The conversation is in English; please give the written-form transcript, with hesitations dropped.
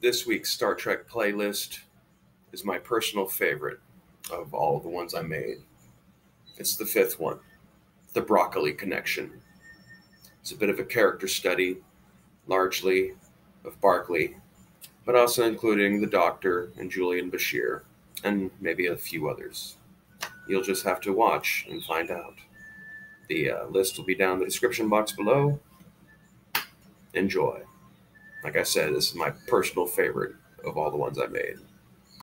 This week's Star Trek playlist is my personal favorite of all of the ones I made. It's the fifth one, The Broccoli Connection. It's a bit of a character study, largely of Barclay, but also including the Doctor and Julian Bashir, and maybe a few others. You'll just have to watch and find out. The list will be down in the description box below. Enjoy. Like I said, this is my personal favorite of all the ones I made.